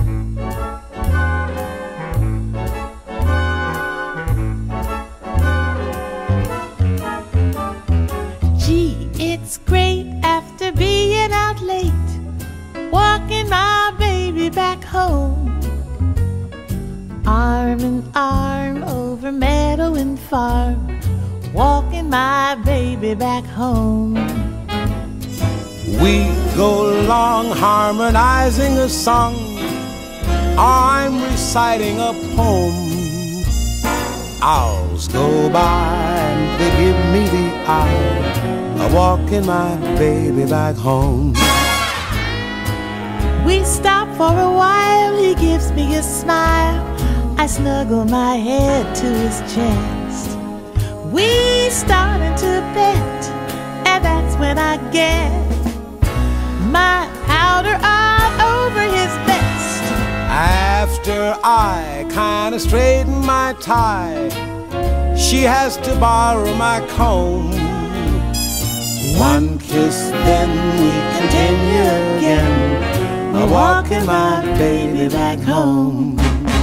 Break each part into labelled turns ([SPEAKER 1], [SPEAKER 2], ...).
[SPEAKER 1] Gee, it's great after being out late, walking my baby back home. Arm in arm over meadow and farm, walking my baby back home.
[SPEAKER 2] We go along harmonizing a song, I'm reciting a poem. Hours go by and they give me the eye, walking my baby back home.
[SPEAKER 1] We stop for a while, he gives me a smile, I snuggle my head to his chest. We start into bed, and that's when I get my powder all over his vest.
[SPEAKER 2] After I kinda straighten my tie, she has to borrow my comb. One kiss, then we continue again, walking my baby back home.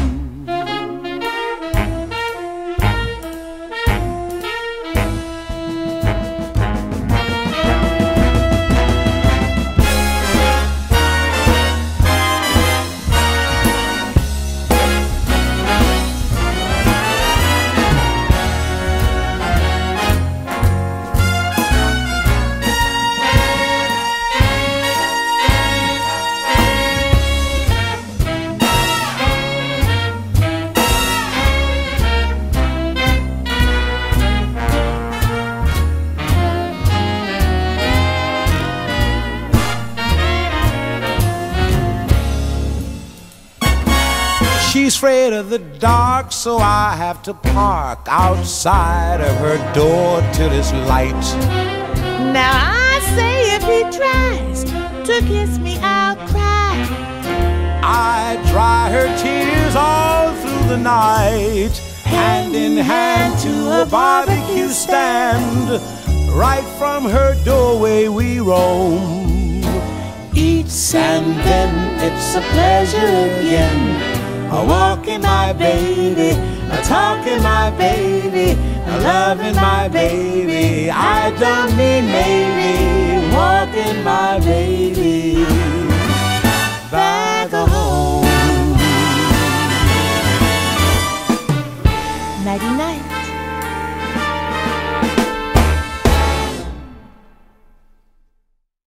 [SPEAKER 2] She's afraid of the dark, so I have to park outside of her door till it's light.
[SPEAKER 1] Now I say if he tries to kiss me, I'll cry.
[SPEAKER 2] I dry her tears all through the night, hand in hand to a barbecue stand. Right from her doorway we roam. Eats and then it's a pleasure again, walking my baby, talking my baby, loving my baby. I don't mean maybe, walking my